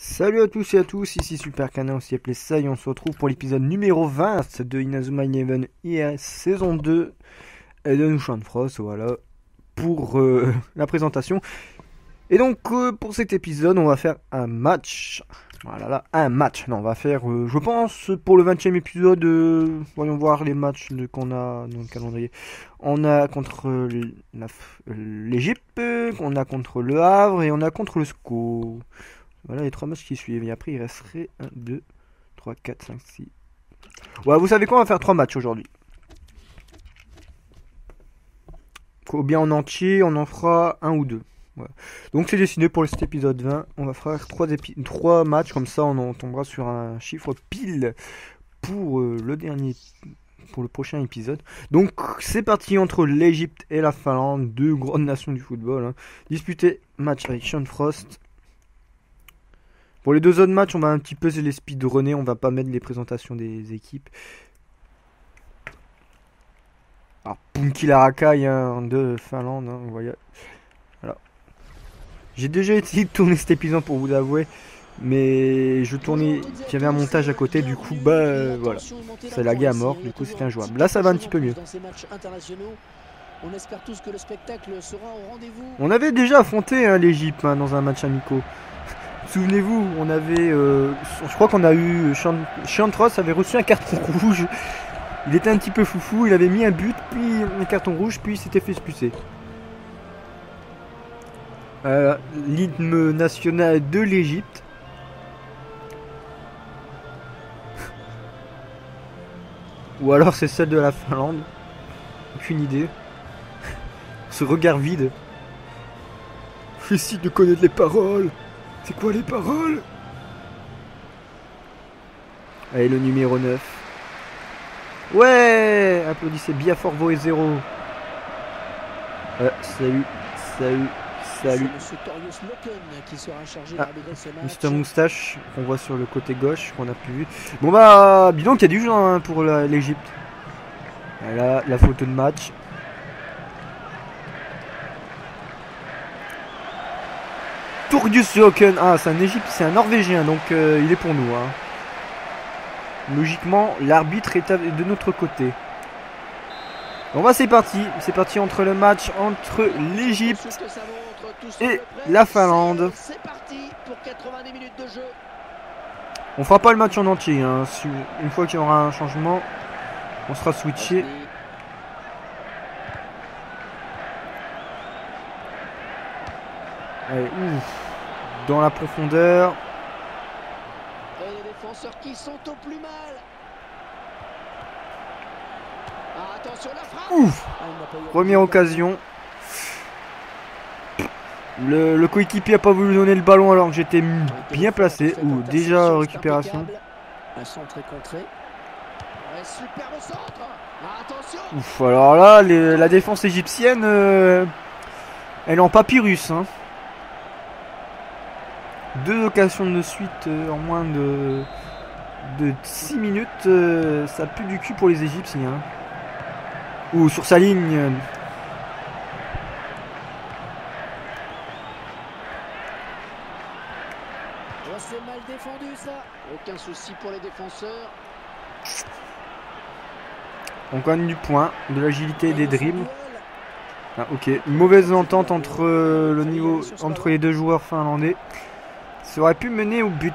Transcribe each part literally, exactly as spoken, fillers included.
Salut à tous et à tous, ici Super Canin, aussi appelé ça, et on se retrouve pour l'épisode numéro vingt de Inazuma Eleven I A saison deux de Nushan Frost, voilà, pour euh, la présentation. Et donc, euh, pour cet épisode, on va faire un match, voilà, là, un match, non, on va faire, euh, je pense, pour le vingtième épisode, euh, voyons voir les matchs qu'on a dans le calendrier. On a contre euh, l'Égypte, on a contre le Havre, et on a contre le S C O. Voilà les trois matchs qui suivent. Et après, il resterait un, deux, trois, quatre, cinq, six. Ouais, vous savez quoi, on va faire trois matchs aujourd'hui. Ou bien en entier, on en fera un ou deux. Voilà. Donc c'est décidé pour cet épisode vingt. On va faire trois, trois matchs, comme ça on en tombera sur un chiffre pile pour euh, le dernier, pour le prochain épisode. Donc c'est parti entre l'Égypte et la Finlande, deux grandes nations du football. Hein. Disputé match avec Sean Frost. Pour les deux autres matchs, on va un petit peu les speedrunner, on va pas mettre les présentations des équipes. Alors, Punki Larakai hein, de Finlande, hein, vous voyez. Voilà. J'ai déjà essayé de tourner cet épisode pour vous avouer, mais je tournais, il y avait un montage à côté, du coup, bah euh, voilà. Ça laguait à mort, du coup c'était injouable. Là, ça va un petit peu mieux. On avait déjà affronté hein, l'Égypte hein, dans un match amical. Souvenez-vous, on avait, euh, je crois qu'on a eu, Chantros avait reçu un carton rouge. Il était un petit peu foufou, il avait mis un but, puis un carton rouge, puis il s'était fait expulser. Euh, L'hymne national de l'Égypte. Ou alors c'est celle de la Finlande. Aucune idée. Ce regard vide. J'essaie de connaître les paroles. C'est quoi les paroles? Allez, le numéro neuf. Ouais, applaudissez bien fort Voé zéro. Euh, salut, salut, salut. Ah, Mister Moustache, qu'on voit sur le côté gauche, qu'on a plus vu. Bon bah, dis donc, il y a du jeu hein, pour l'Égypte. Voilà, la photo de match. Turgus Joken, ah c'est un Égypte, c'est un Norvégien, donc euh, il est pour nous. Hein. Logiquement, l'arbitre est de notre côté. Bon bah c'est parti, c'est parti entre le match entre l'Égypte et la Finlande. On fera pas le match en entier, hein. Une fois qu'il y aura un changement, on sera switché. Allez, ouf. Dans la profondeur. Et les défenseurs qui sont au plus mal. Ah, attention la frappe. Ouf. Première occasion. Le, le coéquipier a pas voulu donner le ballon alors que j'étais bien placé. Ouh, déjà récupération. Un centre est contré. Superbe centre. Attention. Ouf, alors là, les, la défense égyptienne, euh, elle est en papyrus. Hein. Deux occasions de suite euh, en moins de, de six minutes. Euh, ça pue du cul pour les Égyptiens. Ou sur sa ligne. Euh, oh, c'est mal défendu ça. Aucun souci pour les défenseurs. On gagne du point, de l'agilité et des dribbles. Ah, ok, une mauvaise entente entre euh, le niveau entre les deux joueurs finlandais. Ça aurait pu mener au but.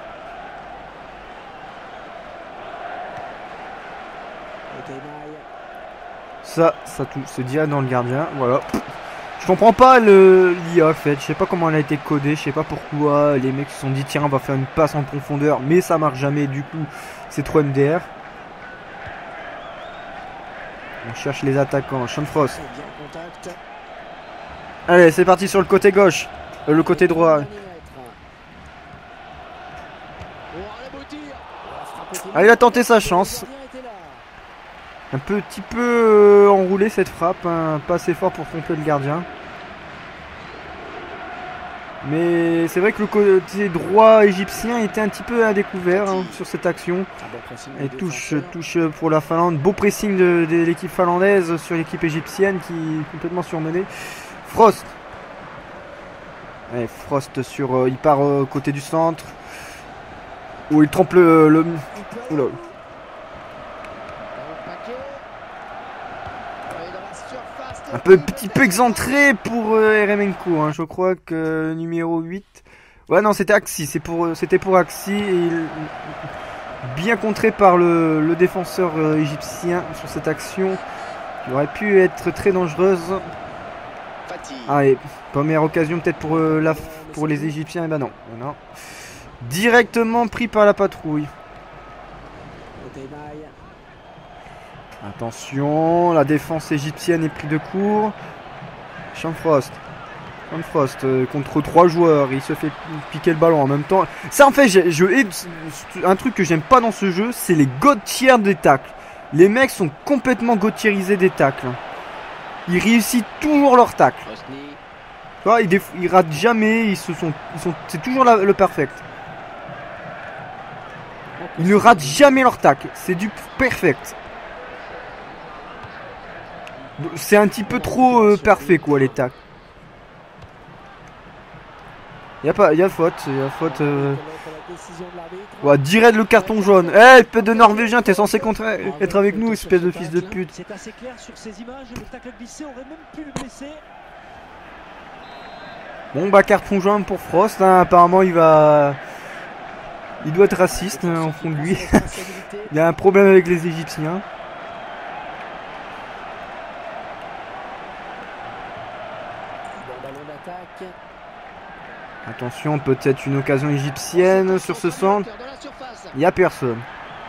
Ça, ça c'est direct dans le gardien. Voilà. Je comprends pas le l'I A en fait. Je sais pas comment elle a été codée. Je sais pas pourquoi les mecs se sont dit tiens on va faire une passe en profondeur. Mais ça marche jamais. Du coup c'est trop M D R. On cherche les attaquants. Sean Frost. Allez c'est parti sur le côté gauche. Euh, le côté droit. Ah, il a tenté sa chance. Un petit peu euh, enroulé cette frappe, hein, pas assez fort pour tromper le gardien. Mais c'est vrai que le côté droit égyptien était un petit peu à découvert hein, sur cette action. Et touche, touche pour la Finlande. Beau pressing de, de l'équipe finlandaise sur l'équipe égyptienne qui est complètement surmenée. Frost. Allez, Frost sur... Euh, il part euh, côté du centre. Où il trempe le... le... Oula. Un peu, petit peu excentré pour euh, Eremenko, hein. Je crois que numéro huit... Ouais, non, c'était Axi, c'est pour, c'était pour Axi. Et il... Bien contré par le, le défenseur euh, égyptien sur cette action. Qui aurait pu être très dangereuse. Allez, première occasion peut-être pour, euh, la, pour les Égyptiens. Et ben non, non. Directement pris par la patrouille. Attention, la défense égyptienne est prise de court. Sean Frost. Sean Frost euh, contre trois joueurs. Il se fait piquer le ballon en même temps. Ça en fait, je, je un truc que j'aime pas dans ce jeu, c'est les god-tiers des tacles. Les mecs sont complètement god-tierisés des tacles. Ils réussissent toujours leurs tacles. Tu vois, ils, ils ratent jamais. Ils se sont, ils sont, c'est toujours la, le perfect. Ils ne ratent jamais leur tacle. C'est du perfect. C'est un petit peu trop euh, parfait quoi les tacles. Y'a pas, y a faute, y a faute. Euh... Ouais, direct le carton jaune. Eh, hey, espèce de Norvégien, t'es censé contre... être avec nous, espèce de fils de pute. C'est assez clair sur ces images, le tacle glissé aurait même pu le blesser. Bon bah carton jaune pour Frost, hein. Apparemment il va... Il doit être raciste hein, au fond de lui. Il y a un problème avec les Égyptiens. Attention, peut-être une occasion égyptienne sur ce centre. Il n'y a personne.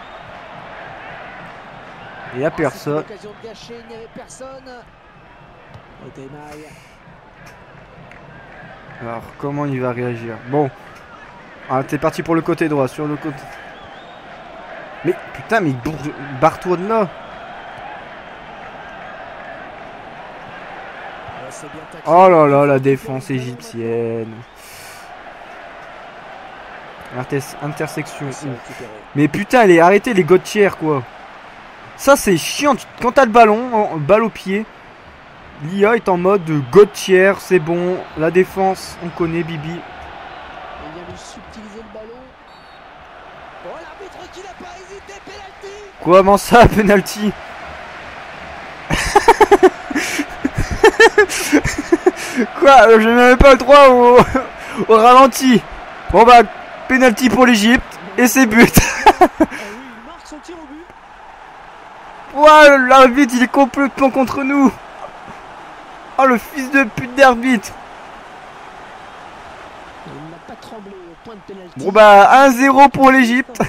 Il n'y a personne. Alors, comment il va réagir? Bon. Ah, t'es parti pour le côté droit, sur le côté. Mais putain, mais barre-toi de là. Oh là là, la défense égyptienne. Intersection. Mais putain, allez, arrêtez les god-tiers quoi. Ça c'est chiant. Quand t'as le ballon, en, balle au pied, l'I A est en mode god-tiers, c'est bon. La défense, on connaît Bibi. Comment ça, penalty? Quoi? Je n'avais pas le droit au, au ralenti. Bon bah, penalty pour l'Égypte. Et c'est but. Ouais, l'arbitre il est complètement contre nous. Oh le fils de pute d'arbitre. Bon bah un zéro pour l'Égypte.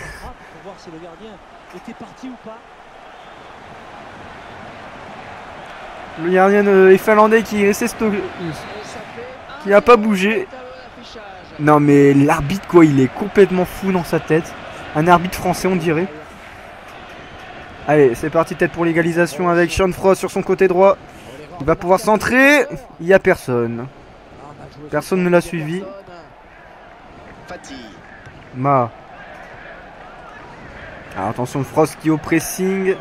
Le gardien est finlandais qui est resté stocké, qui a pas bougé. Non mais l'arbitre quoi, il est complètement fou dans sa tête. Un arbitre français on dirait. Allez, c'est parti peut-être pour l'égalisation avec Sean Frost sur son côté droit. Il va pouvoir centrer. Il n'y a personne. Personne ne l'a suivi. Ma. Alors attention, Frost qui est au pressing.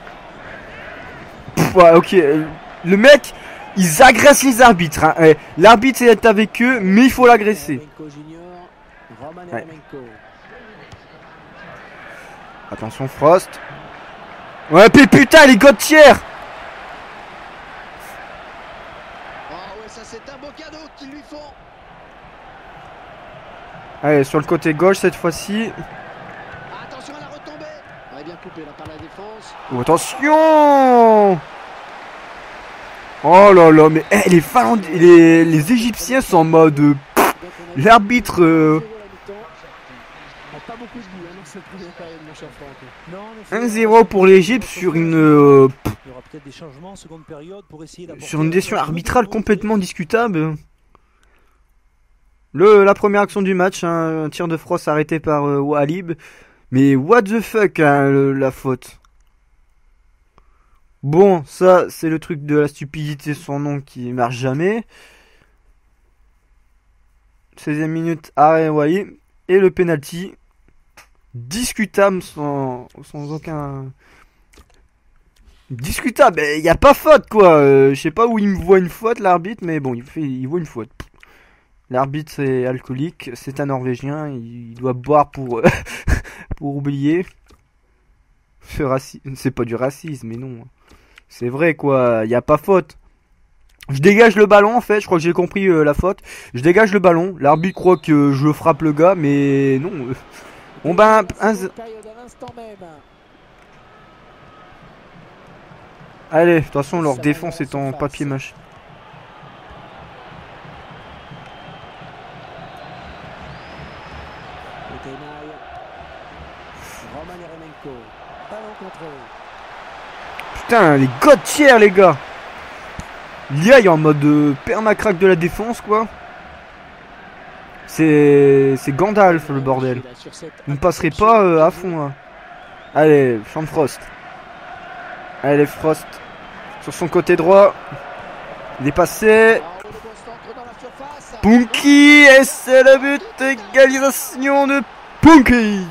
Pff, ouais, ok. Le mec, ils agressent les arbitres. Hein. Ouais, l'arbitre est avec eux, mais il faut l'agresser. Ouais. Attention, Frost. Ouais, mais putain, les god-tiers. Allez, sur le côté gauche cette fois-ci. Attention à la retombée. Ouais, bien coupé là par la défense. Oh, attention. Oh là là, mais hey, les Finlandais, les, les Égyptiens sont en mode. L'arbitre. Euh, un zéro pour l'Égypte sur une. Euh, sur une décision arbitrale complètement discutable. Le, la première action du match, hein, un tir de Frost arrêté par euh, Walib. Mais what the fuck, hein, le, la faute. Bon, ça, c'est le truc de la stupidité sans nom qui marche jamais. seizième minute, arrêt Walib. Et le penalty. Discutable sans, sans aucun... Discutable, il n'y a pas faute quoi. Euh, je sais pas où il me voit une faute l'arbitre, mais bon, il, fait, il voit une faute. L'arbitre est alcoolique, c'est un Norvégien, il doit boire pour, pour oublier. Ce racisme, c'est pas du racisme, mais non. C'est vrai quoi, y a pas faute. Je dégage le ballon en fait, je crois que j'ai compris euh, la faute. Je dégage le ballon, l'arbitre croit que je frappe le gars, mais non. Bon ben, un... Allez, de toute façon leur défense est en papier mâché. Putain, les Gauthier les gars. L'I A est en mode euh, permacrack de la défense quoi. C'est c'est Gandalf le bordel. Vous ne passerez pas euh, à fond là. Allez, Sean Frost. Allez Frost. Sur son côté droit. Il est passé. Punky. Et c'est le but. Égalisation de Punky.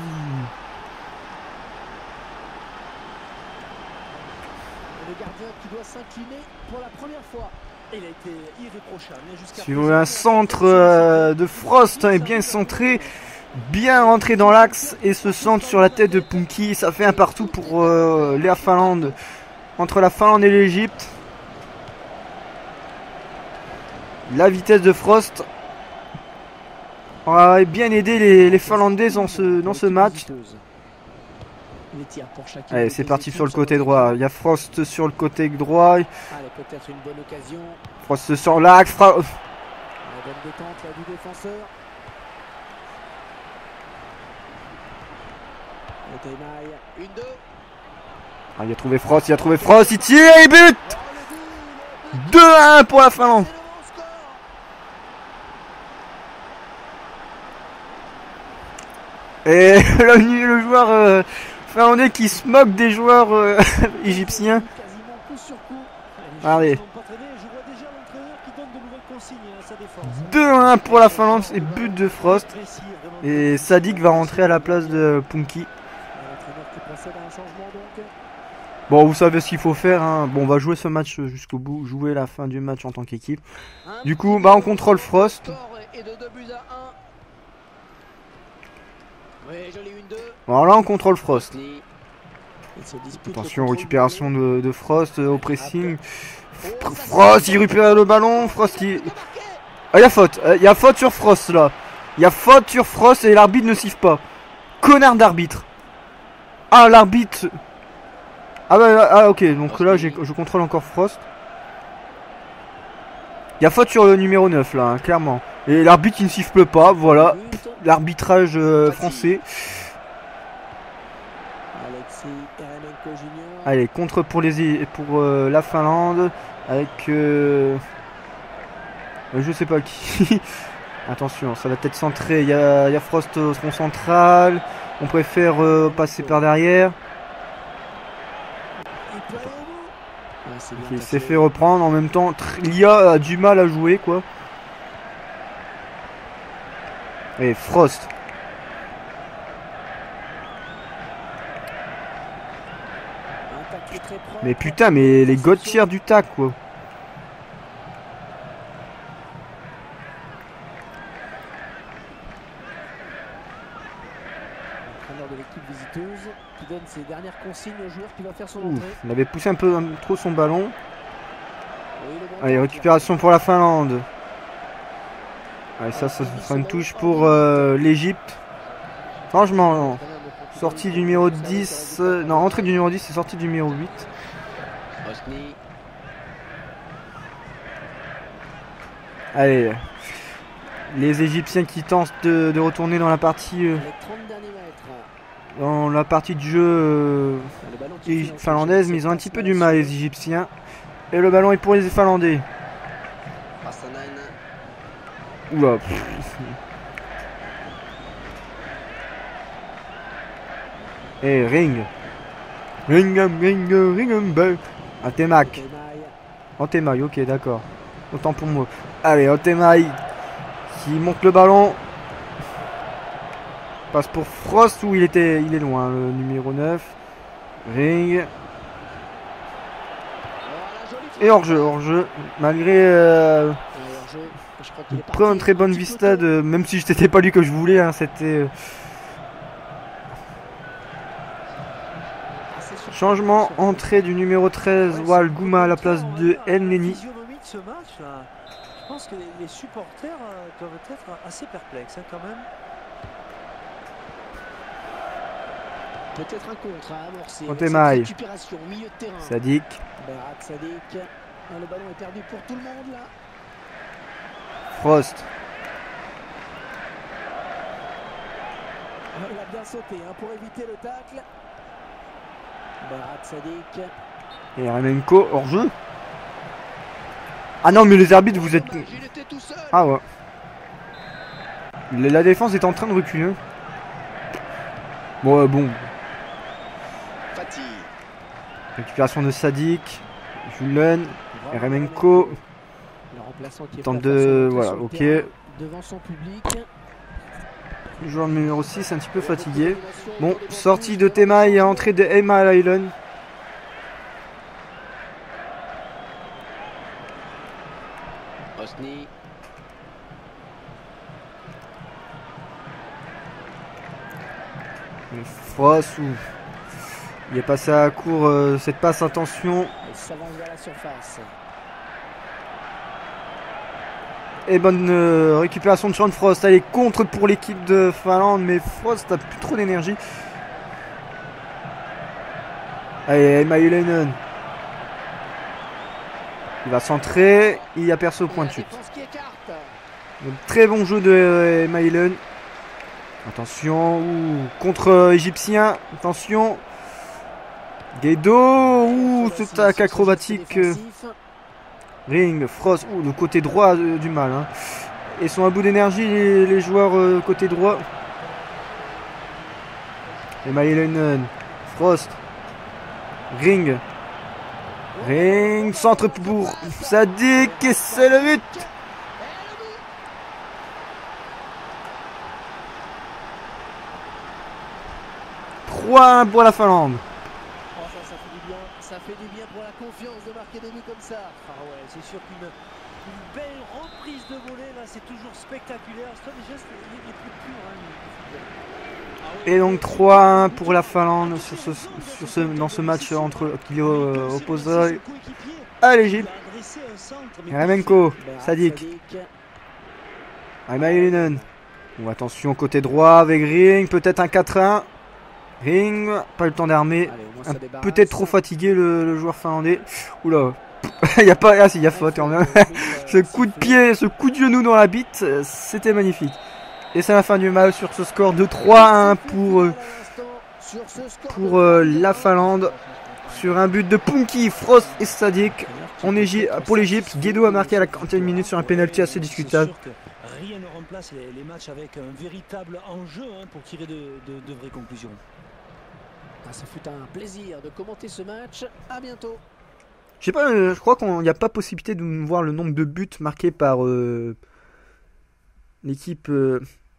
Sur un centre euh, de Frost hein, est bien centré, bien rentré dans l'axe et ce centre sur la tête de Punky, ça fait un partout pour euh, la Finlande, entre la Finlande et l'Égypte. La vitesse de Frost aurait bien aidé les, les Finlandais dans ce, dans ce match. Allez, c'est parti sur le côté droit. Il y a Frost sur le côté droit. Frost sur l'axe. Fra... Ah, il a trouvé Frost, il a trouvé Frost, il tire et but deux à un pour la Finlande. Et le, le joueur euh, finlandais qui se moque des joueurs euh, égyptiens. Allez. deux à un pour la Finlande et but de Frost. Et Sadik va rentrer à la place de Punky. Bon, vous savez ce qu'il faut faire. Hein. Bon, on va jouer ce match jusqu'au bout. Jouer la fin du match en tant qu'équipe. Du coup, bah, on contrôle Frost. Alors là, on contrôle Frost. Attention, récupération de, de Frost au pressing. Frost, il récupère le ballon. Frost, il... Ah, il y a faute. Il y a faute sur Frost, là. Il y a faute sur Frost et l'arbitre ne siffle pas. Connard d'arbitre. Ah, l'arbitre... Ah, bah, ah, ok. Donc là, je contrôle encore Frost. Il y a faute sur le numéro neuf, là, hein, clairement. Et l'arbitre, il ne siffle pas. Voilà. L'arbitrage euh, français. Allez, contre pour les pour euh, la Finlande avec euh, je sais pas qui. Attention, ça va peut-être centrer. Il y a, il y a Frost au front central. On préfère euh, passer par derrière. Il s'est fait reprendre en même temps. L'I A a du mal à jouer quoi. Et Frost. Mais putain, mais les Gauthier du tac quoi. De l'équipe visiteuse qui donne ses dernières consignes au joueur qui va faire son Ouh, entrée. il avait poussé un peu un, trop son ballon. Oui, bon allez, récupération pour la Finlande. Allez, ça, ça sera une touche pour euh, l'Égypte. Franchement, non. Sortie du numéro dix. Euh, non, entrée du numéro dix et sortie du numéro huit. Allez. Les Égyptiens qui tentent de, de retourner dans la partie... Euh, dans la partie de jeu euh, finlandaise, mais ils ont un petit peu du mal les Égyptiens. Et le ballon est pour les Finlandais. Oula. Et ring. Ring, ring, ring, ring. Antemac. Antemac, ok, d'accord. Autant pour moi. Allez, Antemac qui monte le ballon. Passe pour Frost où il était, il est loin, le numéro neuf. Ring. Et hors-jeu, hors-jeu. Malgré euh, Prends une très bonne vista, de, même si c'était pas lui que je voulais, hein, c'était... Changement, entrée du numéro treize, Wal Gouma à la place de El Neni. Je pense que les supporters doivent être assez perplexes hein, quand même. Peut-être un contre à amorcer. Contemaille. Sadik. Sadik. Le ballon est perdu pour tout le monde là. Frost. Il a bien sauté hein, pour éviter le tacle. Berat Sadik. Et Remenko hors jeu. Ah non mais les arbitres vous êtes... Ah ouais. La défense est en train de reculer. Bon euh, bon. Récupération de Sadik. Julen. Remenko. Tente de... Voilà, ok. Devant son public. Le joueur numéro six un petit peu fatigué. Bon, sortie de Temaille et entrée de Emma Island. Osni. Frost ou... Il est passé à court euh, cette passe intention. Il s'avance vers la surface. Et bonne euh, récupération de Sean Frost. Elle est contre pour l'équipe de Finlande, mais Frost n'a plus trop d'énergie. Allez, Emma Ylönen. Il va centrer. Il y a perso au point de chute. Donc, très bon jeu de euh, Emma Ylönen. Attention. Ouh, contre euh, égyptien. Attention. Guedo. Ouh, ce tac acrobatique. Euh, Ring, Frost, ouh, le côté droit euh, du mal. Hein. Ils sont à bout d'énergie, les, les joueurs euh, côté droit. Emma Ylönen, Frost, Ring. Ring, centre pour Sadik, et c'est le but. trois un pour la Finlande. Ça fait du bien pour la confiance de marquer des buts comme ça. Ah ouais, c'est sûr qu'une une belle reprise de volée, là, c'est toujours spectaculaire. C'est des gestes les, les plus purs. Hein, ah ouais, et donc trois un pour la Finlande sur ce, sur ce, dans ce match entre qui euh, oppose à l'Égypte. Remenko, Sadik. Emma Ylönen. Bon, attention côté droit avec Ring, peut-être un quatre un. Ring, pas le temps d'armer. Peut-être trop fatigué le, le joueur finlandais. Oula, il y a pas. Ah si, il y a faute quand même. Ce coup de pied, ce coup de genou dans la bite, c'était magnifique. Et c'est la fin du match sur ce score de trois à un pour, euh, pour euh, la Finlande. Sur un but de Punki, Frost et Sadik. On est pour l'Égypte. Guedo a marqué à la quarantième minute sur un penalty assez discutable. Rien ne remplace les, les matchs avec un véritable enjeu hein, pour tirer de, de, de vraies conclusions. Ah, ça fut un plaisir de commenter ce match. À bientôt. Je sais pas, euh, je crois qu'il n'y a pas possibilité de voir le nombre de buts marqués par euh, l'équipe. Euh...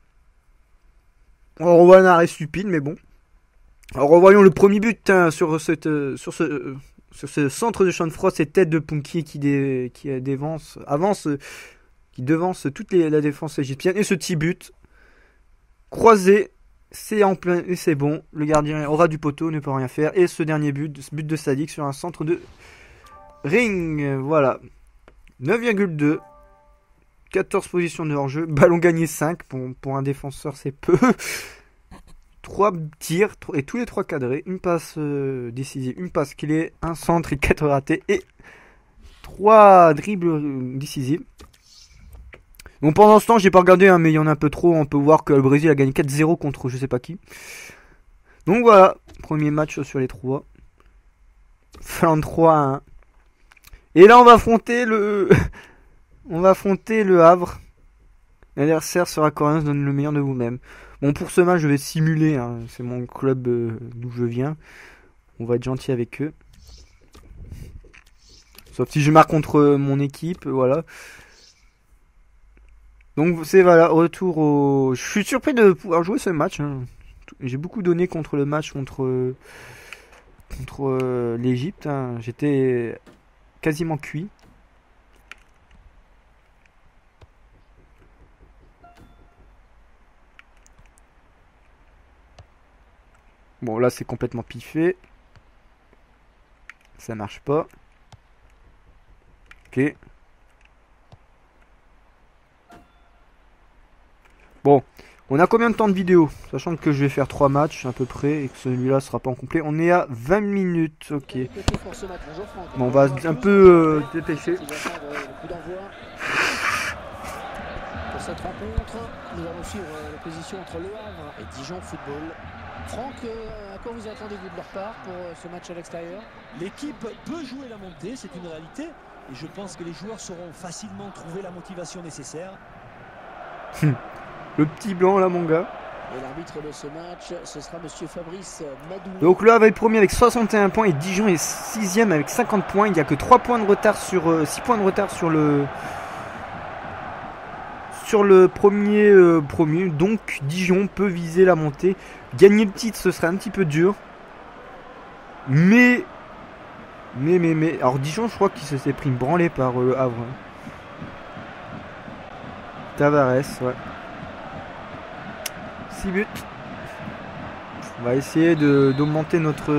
On revoit un arrêt stupide, mais bon. Alors revoyons le premier but hein, sur, cette, euh, sur, ce, euh, sur ce centre de Sean Frost et tête de Punki qui, dé, qui euh, dévance, avance, euh, qui devance toute les, la défense égyptienne. Et ce petit but croisé. C'est en plein et c'est bon. Le gardien aura du poteau, ne peut rien faire. Et ce dernier but, ce but de Sadik sur un centre de Ring. Voilà. neuf virgule deux. quatorze positions de hors-jeu. Ballon gagné cinq. Pour, pour un défenseur, c'est peu. trois tirs et tous les trois cadrés. Une passe euh, décisive, une passe clé, un centre et quatre ratés. Et trois dribbles euh, décisifs. Bon, pendant ce temps, j'ai pas regardé, hein, mais il y en a un peu trop. On peut voir que le Brésil a gagné quatre zéro contre je sais pas qui. Donc voilà, premier match sur les trois. Finlande trois à un. Et là, on va affronter le, on va affronter le Havre. L'adversaire sera coréen, donne le meilleur de vous-même. Bon, pour ce match, je vais simuler. Hein. C'est mon club euh, d'où je viens. On va être gentil avec eux. Sauf si je marque contre mon équipe, voilà. Donc c'est voilà, retour au... Je suis surpris de pouvoir jouer ce match. Hein. J'ai beaucoup donné contre le match contre, contre euh, l'Égypte. Hein. J'étais quasiment cuit. Bon, là, c'est complètement piffé. Ça marche pas. Ok. Bon, on a combien de temps de vidéo? Sachant que je vais faire trois matchs à peu près et que celui-là sera pas en complet. On est à vingt minutes, ok. Bon, on va un peu euh, dépêcher. Pour cette rencontre, nous allons suivre l'opposition entre Le Havre et Dijon Football. Franck, à quoi vous attendez-vous de leur part pour ce match à l'extérieur? L'équipe peut jouer la montée, c'est une réalité. Et je pense que les joueurs sauront facilement trouver la motivation nécessaire. Le petit blanc là, mon gars. Et l'arbitre de ce match, ce sera monsieur Fabrice Madou. Donc Le Havre est premier avec soixante et un points et Dijon est sixième avec cinquante points. Il n'y a que trois points de retard sur euh, six points de retard sur le sur le premier euh, premier. Donc Dijon peut viser la montée. Gagner le titre, ce serait un petit peu dur. Mais mais mais mais alors Dijon, je crois qu'il se s'est pris une branlée par euh, Le Havre. Tavares, ouais. six buts. On va essayer d'augmenter notre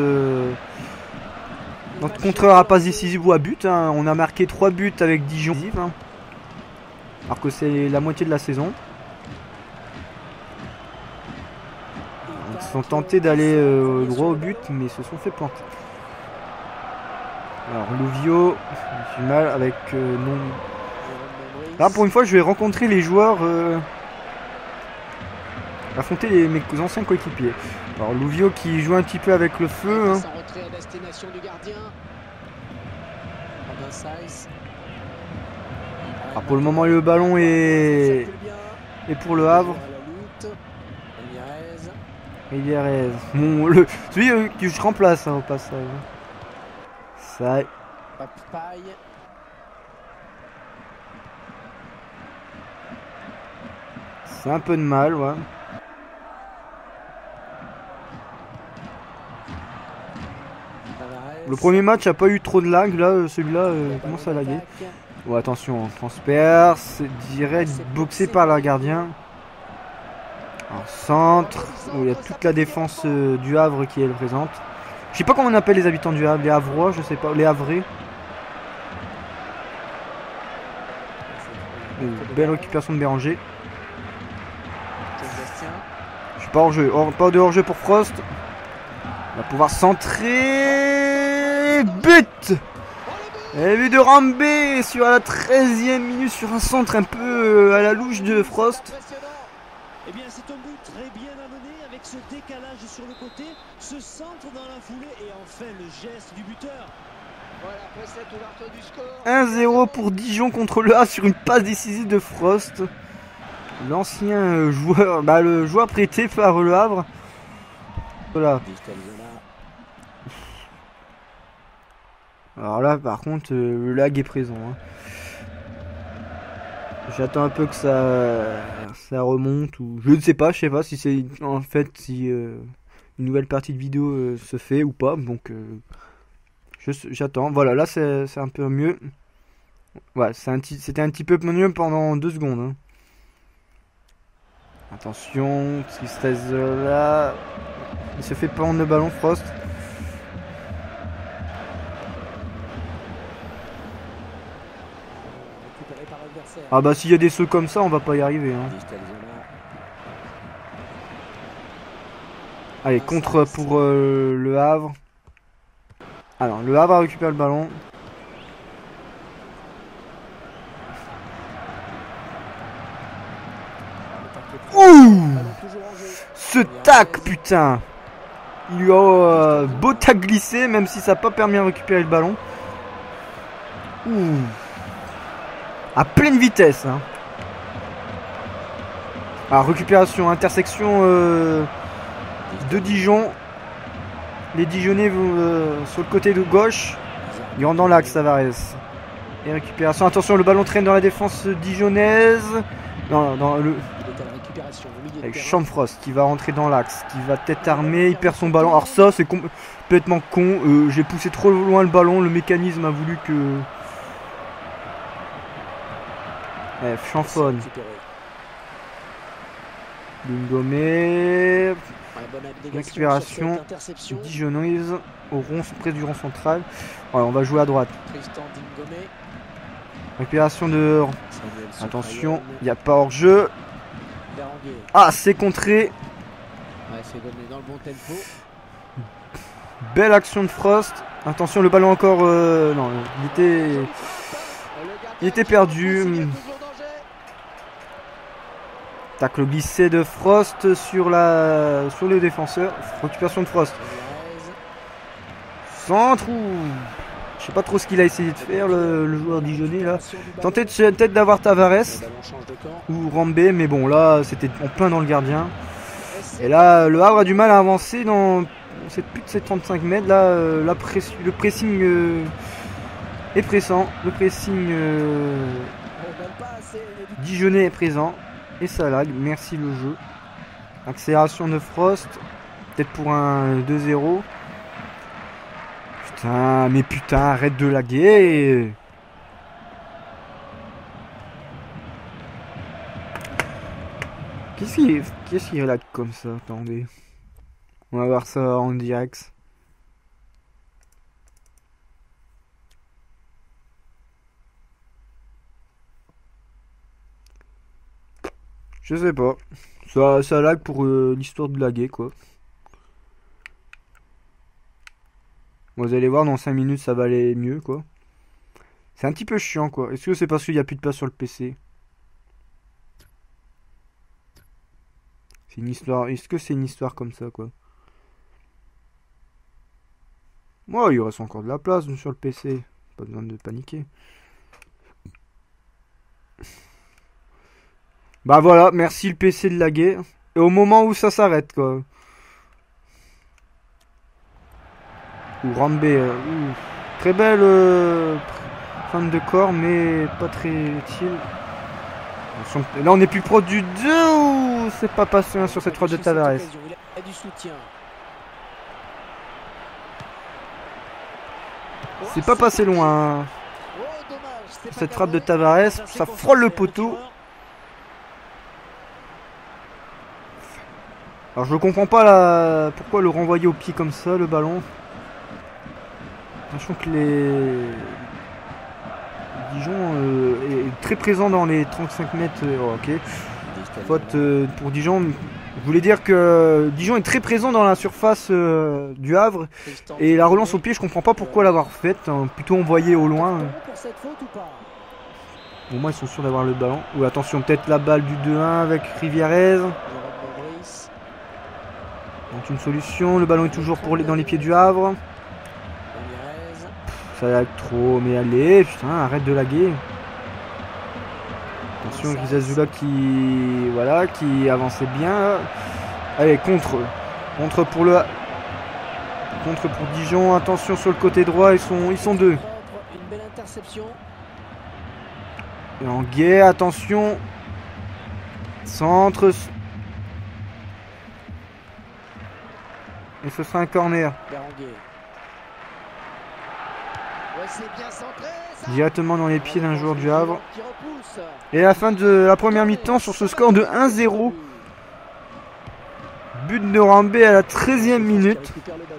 notre contreur à passe décisive ou à but. Hein. On a marqué trois buts avec Dijon. Hein. Alors que c'est la moitié de la saison. Ils sont tentés d'aller euh, droit au but, mais ils se sont fait planter. Alors Louvio, j'ai du mal avec euh, non. Là pour une fois je vais rencontrer les joueurs. Euh... affronter les, mes anciens coéquipiers. Alors Louvio qui joue un petit peu avec le feu. Hein. Alors pour le moment le ballon est, est pour Le Havre. Riviérez. Bon, le... celui euh, que je remplace hein, au passage. Ça. C'est un peu de mal, ouais. Le premier match a pas eu trop de lag, là, celui-là euh, commence à laguer. Bon, attention, transfert, c'est direct boxé par le gardien. En centre, où il y a toute la défense euh, du Havre qui est présente. Je sais pas comment on appelle les habitants du Havre, les Havrois, je sais pas, les Havrais. Oh, belle récupération de Béranger. Je suis pas hors jeu, hors, pas de hors jeu pour Frost. On va pouvoir centrer. But! Et but de Rambé sur la treizième minute sur un centre un peu à la louche de Frost. Eh bien, c'est un but très bien amené avec ce décalage sur le côté, ce centre dans la foulée et enfin le geste du buteur. Voilà, après cette ouverture du score. un zéro pour Dijon contre Le Havre sur une passe décisive de Frost. L'ancien joueur, bah le joueur prêté par Le Havre. Voilà. Alors là, par contre, euh, le lag est présent. Hein. J'attends un peu que ça, ça remonte ou je ne sais pas, je sais pas si c'est en fait si euh, une nouvelle partie de vidéo euh, se fait ou pas. Donc euh, j'attends. Voilà, là c'est un peu mieux. Ouais, c'était un, un petit peu mieux pendant deux secondes. Hein. Attention, tristesse là. Il se fait prendre le ballon, Frost. Ah bah s'il y a des sauts comme ça, on va pas y arriver. Hein. Allez, contre pour euh, Le Havre. Alors, Le Havre récupère le ballon. Ouh! Ce tac, putain! Il lui a euh, beau tac glissé, même si ça n'a pas permis de récupérer le ballon. Ouh! À pleine vitesse. Hein. Alors, récupération, intersection euh, de Dijon. Les Dijonnais vont euh, sur le côté de gauche. Ils rentrent dans l'axe, Tavares. Et récupération. Attention, le ballon traîne dans la défense dijonnaise. Non, dans le. Avec Champfrost qui va rentrer dans l'axe, qui va tête armée, il perd son ballon. Alors, ça, c'est complètement con. Euh, J'ai poussé trop loin le ballon. Le mécanisme a voulu que. F, Champhone. Lingomé. Récupération. Dijonnoise au rond, près du rond central. Voilà, on va jouer à droite. Récupération de... Attention, il n'y a pas hors-jeu. Ah, c'est contré. Belle action de Frost. Attention, le ballon encore... Euh, non, il était... Il était perdu. Tacle glissé de Frost sur, la... sur le défenseur. Récupération de Frost. Centre ou... Je sais pas trop ce qu'il a essayé de faire, le, le joueur dijonnais là. Tenté peut-être d'avoir Tavares ou Rambé, mais bon là c'était en plein dans le gardien. Et là le Havre a du mal à avancer dans cette plus de ces trente-cinq mètres. Là euh, la press, le pressing euh, est pressant. Le pressing euh, dijonnais est présent. Et ça lag, merci le jeu. Accélération de Frost, peut-être pour un deux zéro. Putain, mais putain, arrête de laguer. Qu'est-ce qu'il qu'est-ce qu'il lag comme ça? Attendez. On va voir ça en direct. Je sais pas. Ça, ça lag pour euh, l'histoire de laguer, quoi. Bon, vous allez voir, dans cinq minutes, ça va aller mieux, quoi. C'est un petit peu chiant, quoi. Est-ce que c'est parce qu'il n'y a plus de place sur le P C? C'est une histoire... Est-ce que c'est une histoire comme ça, quoi? Moi, ouais, il reste encore de la place sur le P C. Pas besoin de paniquer. Bah voilà, merci le P C de laguer. Et au moment où ça s'arrête, quoi. Ou Rambé. Euh, ouh. Très belle euh, fin de corps, mais pas très utile. Là, on est plus proche du deux ou c'est pas passé hein, sur cette frappe de Tavares? C'est pas passé loin. Cette frappe de Tavares, ça frôle le poteau. Alors je comprends pas la... pourquoi le renvoyer au pied comme ça, le ballon. Sachant que les... Dijon euh, est très présent dans les trente-cinq mètres. Oh, ok. Faute euh, pour Dijon. Je voulais dire que Dijon est très présent dans la surface euh, du Havre. Et la relance au pied, je comprends pas pourquoi l'avoir faite. Hein, plutôt envoyée au loin. Au moins ils sont sûrs d'avoir le ballon. Ou attention, peut-être la balle du deux un avec Rivierez. Donc une solution. Le ballon est toujours pour les, dans les pieds du Havre. Ça lag trop, mais allez, putain, arrête de laguer. Attention, Grisazula qui, voilà, qui avançait bien. Allez, contre, contre pour le, contre pour Dijon. Attention sur le côté droit, ils sont, ils sont deux. Une belle interception. Et en guet, attention. Centre. Et ce sera un corner. Directement dans les pieds d'un joueur du Havre. Et à la fin de la première mi-temps sur ce score de un zéro. But de Rambé à la treizième minute.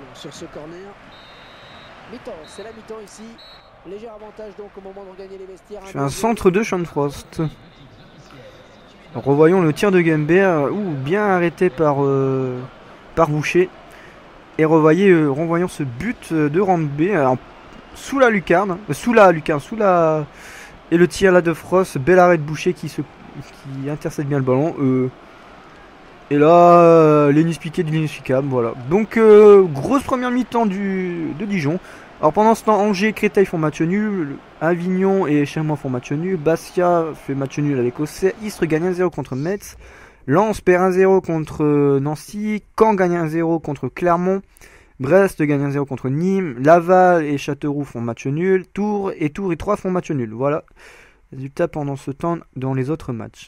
C'est un centre de Sean Frost. Revoyons le tir de Gembert. Ouh, bien arrêté par, euh, par Boucher. Et revoyez, euh, renvoyons ce but de Rambé. Alors, sous la lucarne, euh, sous la lucarne, sous la... Et le tir là de Frost, bel arrêt de Boucher qui, se... qui intercepte bien le ballon. Euh... Et là, euh, l'inexpliqué de l'inexplicable, voilà. Donc, euh, grosse première mi-temps du... de Dijon. Alors pendant ce temps, Angers et Créteil font match nul. Avignon et Chamois font match nul. Bastia fait match nul avec Auxerre. Istres gagne un zéro contre Metz. Lens perd un zéro contre Nancy. Caen gagne un zéro contre Clermont. Brest gagne un zéro contre Nîmes. Laval et Châteauroux font match nul. Tours et Tours et Troyes font match nul. Voilà. Résultat pendant ce temps dans les autres matchs.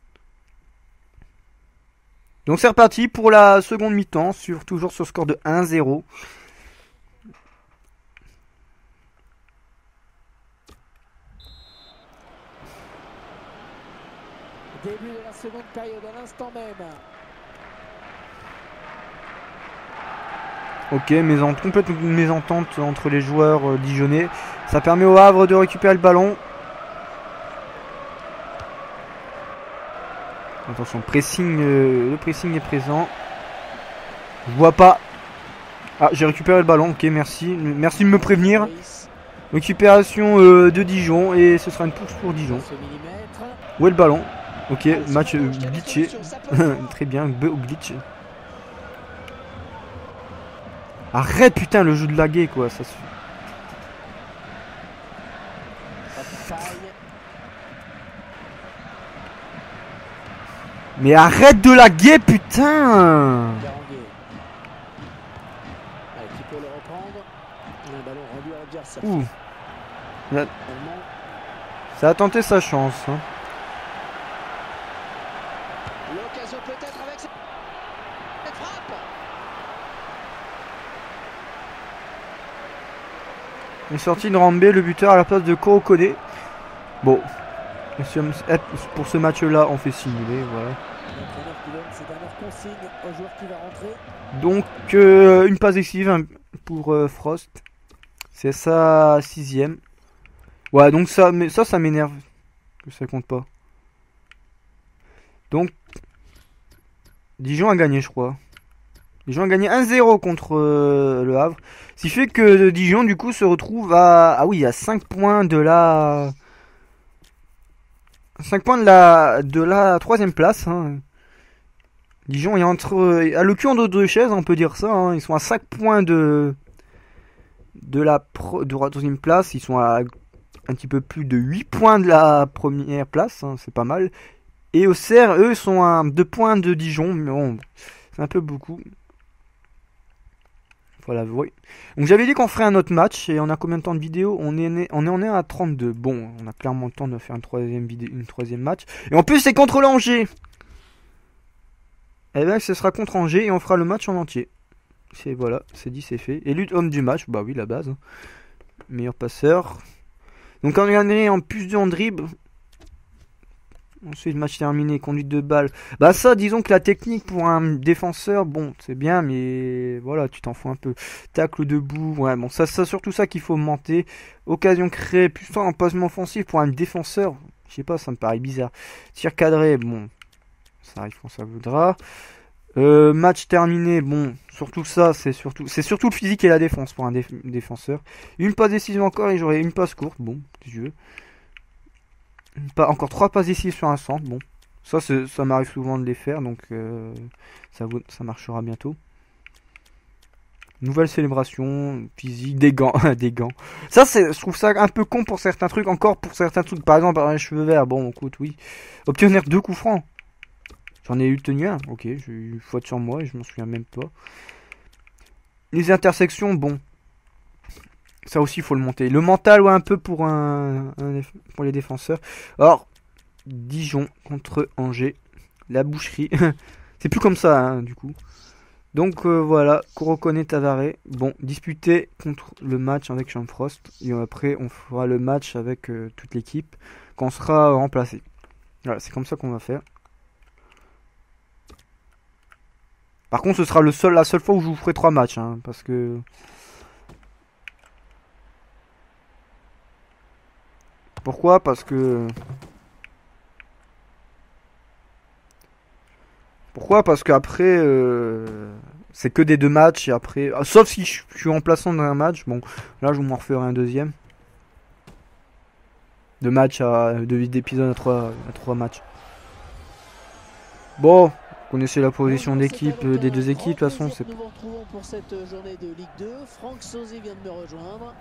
Donc c'est reparti pour la seconde mi-temps. Sur, toujours sur score de un zéro. Début de la seconde période à l'instant même. Ok, mésent complète mésentente entre les joueurs euh, dijonnais. Ça permet au Havre de récupérer le ballon. Attention, pressing, euh, le pressing est présent. Je vois pas. Ah, j'ai récupéré le ballon, ok, merci. Merci de me prévenir. Récupération euh, de Dijon et ce sera une touche pour Dijon. Où est le ballon? Ok, match euh, glitché. Très bien, glitch. Arrête putain le jeu de laguer quoi, ça se Mais arrête de laguer putain. Ouh. Là. Ça a tenté sa chance. Hein. L'occasion peut-être avec cette frappe. Une sortie de Rambé, le buteur à la place de Korokone. Bon. Pour ce match-là, on fait simuler, voilà. Donc, euh, une passe décisive hein, pour euh, Frost. C'est sa sixième. Ouais, donc ça, mais ça, ça m'énerve que ça compte pas. Donc, Dijon a gagné, je crois. Dijon a gagné un zéro contre euh, le Havre. Ce qui fait que Dijon, du coup, se retrouve à... Ah oui, à cinq points de la... cinq points de la de la troisième place. Hein. Dijon est entre... à le cul en deux chaises, on peut dire ça. Hein. Ils sont à cinq points de... De la, pro... de la troisième place. Ils sont à un petit peu plus de huit points de la première place. Hein. C'est pas mal. Et Auxerre, eux, sont à deux points de Dijon. Mais bon, c'est un peu beaucoup. Voilà, oui. Donc j'avais dit qu'on ferait un autre match. Et on a combien de temps de vidéo? On est né, on est, on est à trente-deux. Bon, on a clairement le temps de faire une troisième vidéo, une troisième match. Et en plus c'est contre l'Angers. Et bien ce sera contre Angers et on fera le match en entier. C'est voilà, c'est dit, c'est fait. Élu homme du match, bah oui la base. Meilleur passeur. Donc on est en plus de en dribble. Ensuite, match terminé, conduite de balle. Bah ça, disons que la technique pour un défenseur, bon, c'est bien, mais voilà, tu t'en fous un peu. Tacle debout, ouais, bon, ça, c'est surtout ça qu'il faut monter. Occasion créée, plus en placement offensif pour un défenseur, je sais pas, ça me paraît bizarre. Tir cadré, bon, ça arrive quand ça voudra. Euh, match terminé, bon, surtout ça, c'est surtout, c'est surtout le physique et la défense pour un déf défenseur. Une passe décisive encore et j'aurai une passe courte, bon, si tu veux. Pas, encore trois passes ici sur un centre. Bon, ça, ça m'arrive souvent de les faire, donc euh, ça, ça marchera bientôt. Nouvelle célébration physique, des gants, des gants. Ça, c'est, je trouve ça un peu con pour certains trucs. Encore pour certains trucs, par exemple, un cheveu vert. Bon, écoute, oui. Obtenir deux coups francs. J'en ai eu tenu un. Ok, j'ai eu une faute sur moi et je m'en souviens même pas. Les intersections, bon. Ça aussi, il faut le monter. Le mental, ouais, un peu pour, un, un, pour les défenseurs. Alors, Dijon contre Angers. La boucherie. C'est plus comme ça, hein, du coup. Donc, euh, voilà. Korokone Tavaré. Bon, disputé contre le match avec Sean Frost. Et après, on fera le match avec euh, toute l'équipe. Quand on sera remplacé. Voilà, c'est comme ça qu'on va faire. Par contre, ce sera le seul, la seule fois où je vous ferai trois matchs. Hein, parce que... Pourquoi? Parce que... Pourquoi? Parce qu'après, euh... c'est que des deux matchs et après... Ah, sauf si je suis remplaçant dans un match. Bon, là, je m'en referai un deuxième. Deux matchs à... Deux épisodes à trois, à trois matchs. Bon, vous connaissez la position d'équipe des deux équipes. De toute façon, c'est... Nous vous retrouvons pour cette journée de Ligue deux. Franck Sauzé vient de me rejoindre.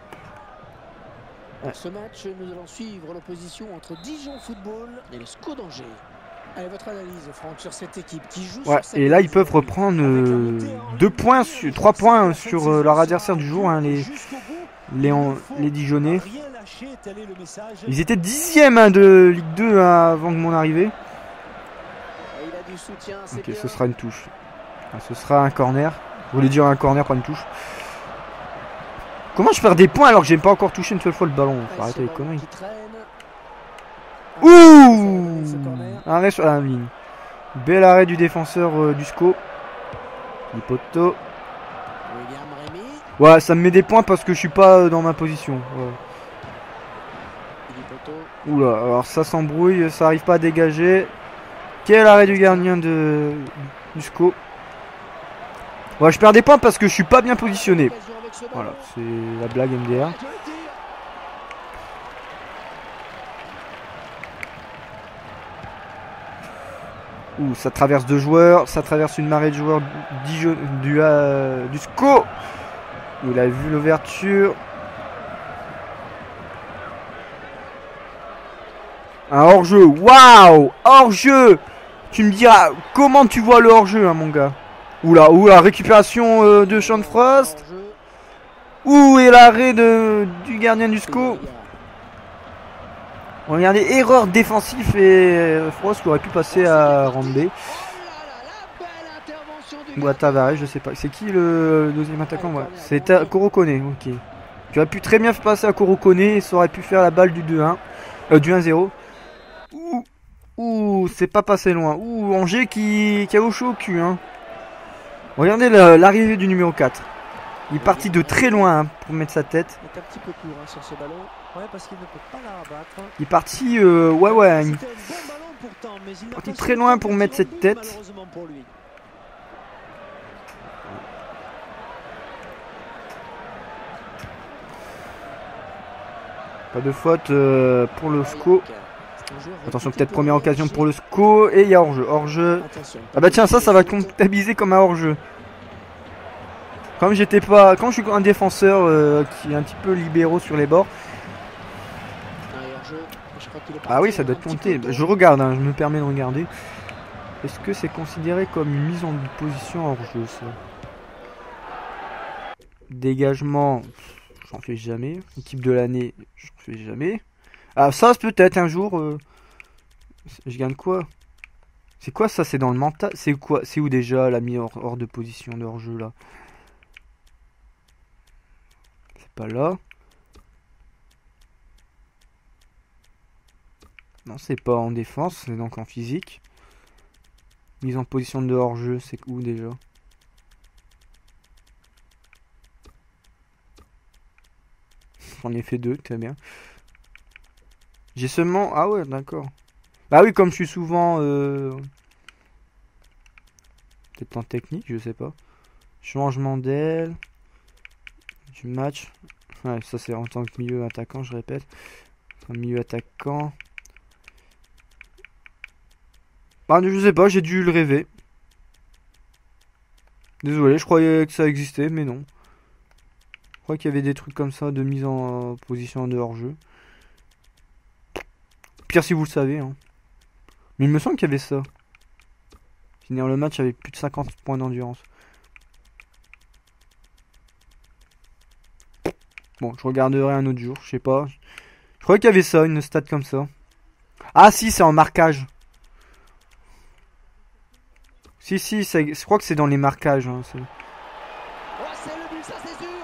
Pour ce match, nous allons suivre l'opposition entre Dijon Football et le S C O d'Angers. Allez, votre analyse, Franck, sur cette équipe qui joue ouais, sur cette et là, ils peuvent reprendre euh, deux points, sur, trois points sur euh, leur adversaire du jour, hein, les, les, en, les Dijonnais. Ils étaient dixième hein, de Ligue deux hein, avant de mon arrivée. Ok, ce sera une touche. Ah, ce sera un corner. Je voulais dire un corner, pas une touche. Comment je perds des points alors que j'ai pas encore touché une seule fois le ballon? Faut arrêter les conneries. Ouh! Arrêt sur la ligne. Bel arrêt du défenseur euh, du S C O. Du poteau. William Rémy. Ouais, ça me met des points parce que je suis pas euh, dans ma position. Ouais. Philippe Otto. Oula, alors ça s'embrouille, ça arrive pas à dégager. Quel arrêt du gardien de du S C O. Ouais, je perds des points parce que je suis pas bien positionné. Occasion avec ce ballon. Voilà, c'est la blague M D R. Ah, joli tir. Ouh, ça traverse deux joueurs, ça traverse une marée de joueurs du, du, euh, du S C O. Il a vu l'ouverture. Un hors-jeu, waouh, hors-jeu. Tu me diras, comment tu vois le hors-jeu, hein, mon gars. Oula, oula, récupération euh, de Sean Frost. Hors-jeu. Ouh, et l'arrêt de, du gardien du S C O. Regardez, erreur défensive et euh, Frost qui aurait pu passer à Rambé. Ou à Tavares, je sais pas. C'est qui le deuxième attaquant? Ouais. C'est Korokone, ok. Tu aurais pu très bien passer à Korokone et ça aurait pu faire la balle du deux un. Euh, du un zéro. Ouh, ouh, c'est pas passé loin. Ouh, Angers qui, qui a au chaud au cul. Hein. Regardez l'arrivée du numéro quatre. Il est parti de très loin hein, pour mettre sa tête. Il est un petit peu court hein, sur ce ballon. Ouais, parce qu'il ne peut pas la rabattre. Il est parti, euh, ouais, ouais. Il C'était un bon ballon pourtant, mais il n'a parti pas très su loin pour mettre son cette but, tête. malheureusement pour lui. Pas de faute euh, pour le S C O. C'est un joueur Attention, réputé peut-être pour première occasion l'énergie. pour le S C O. Et il y a hors-jeu. Hors-jeu. Attention, Ah bah tiens, ça, ça va comptabiliser comme un hors-jeu. Comme j'étais pas, quand je suis un défenseur euh, qui est un petit peu libéraux sur les bords. Un hors-jeu. Je crois qu'il est Ah parti oui, ça doit un être petit compté. peu tôt. Je regarde, hein, je me permets de regarder. Est-ce que c'est considéré comme une mise en position hors-jeu ça? Dégagement, j'en fais jamais. Équipe de l'année, j'en fais jamais. Ah ça peut-être un jour. Euh, je gagne quoi? C'est quoi ça? C'est dans le mental? C'est quoi? C'est où déjà la mise hors, hors de position de hors-jeu là? C'est pas là. Non, c'est pas en défense, c'est donc en physique. Mise en position de hors-jeu, c'est où déjà? J'en ai fait deux, très bien. J'ai seulement... Ah ouais, d'accord. Bah oui, comme je suis souvent... Euh... Peut-être en technique, je sais pas. Changement d'aile. Du match. Ouais, ça c'est en tant que milieu attaquant, je répète. Un milieu attaquant. Bah je sais pas, j'ai dû le rêver. Désolé, je croyais que ça existait, mais non. Je crois qu'il y avait des trucs comme ça de mise en position de hors-jeu. Pire si vous le savez. Hein. Mais il me semble qu'il y avait ça. Finir le match avec plus de cinquante points d'endurance. Bon, je regarderai un autre jour, je sais pas. Je croyais qu'il y avait ça, une stat comme ça. Ah si, c'est en marquage. Si, si, je crois que c'est dans les marquages. Hein, Oh, c'est le but, ça c'est sûr.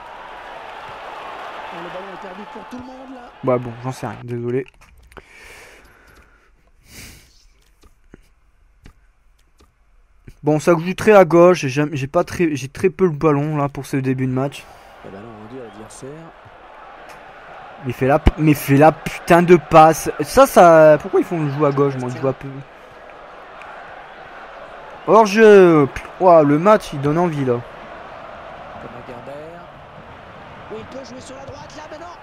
Oh, le ballon est perdu pour tout le monde là. bah bon, j'en sais rien, désolé. Bon, ça joue très à gauche, j'ai pas très, j'ai très peu le ballon là pour ce début de match. Le ballon rendu à l'adversaire. Mais fait la, mais fait la putain de passe. Ça, ça, pourquoi ils font le jouer à gauche, moi je vois peu. Hors jeu, wow, le match il donne envie là. Thomas Gerber. Oui, il peut jouer sur la droite là maintenant.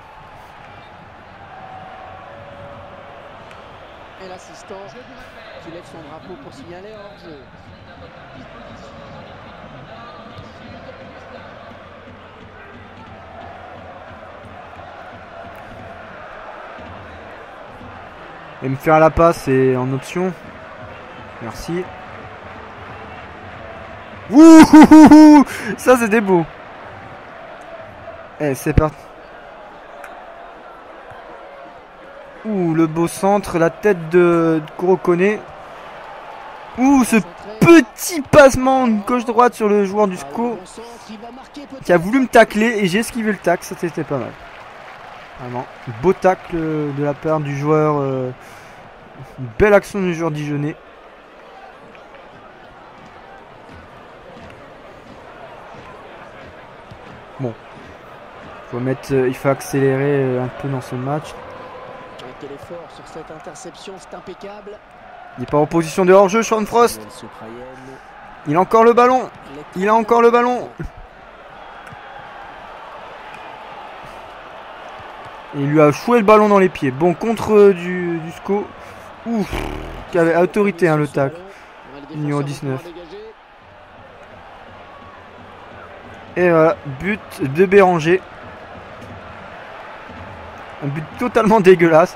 Et l'assistant qui lève son drapeau pour signaler hors jeu. Et me faire la passe c'est en option. Merci. Ouh, ça c'était beau. Eh, c'est parti. Ouh, le beau centre, la tête de Korokone. Ouh, ce petit passement gauche-droite sur le joueur du S C O qui a voulu me tacler et j'ai esquivé le tacle, ça c'était pas mal. Vraiment, beau tacle de la part du joueur. Euh, une belle action du joueur dijonnais. Bon. Faut mettre, il faut accélérer un peu dans ce match. Quel effort sur cette interception, c'est impeccable. Il n'est pas en position de hors-jeu, Sean Frost. Il a encore le ballon. Il a encore le ballon. Et il lui a foué le ballon dans les pieds. Bon, contre du, du SCO. Ouf. Qui avait autorité, hein, le tacle. Numéro dix-neuf. Et voilà, but de Béranger. Un but totalement dégueulasse.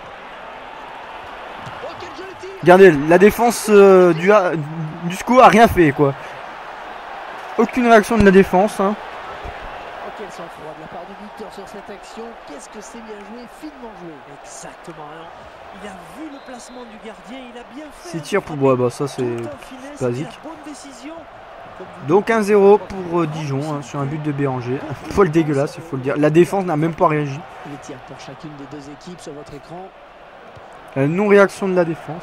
Regardez, la défense euh, du, du SCO a rien fait, quoi. Aucune réaction de la défense, hein. Quel sang-froid de la part du buteur sur cette action. Qu'est-ce que c'est bien joué, finement joué. Exactement. Alors, il a vu le placement du gardien, il a bien fait. six tirs pour bois, bah ça c'est basique. Décision. Donc un zéro pour euh, Dijon, hein, sur un but de Béranger. Un poil dégueulasse, il faut le dire. La défense n'a même pas réagi. Les tirs pour chacune des deux équipes sur votre écran. La non-réaction de la défense.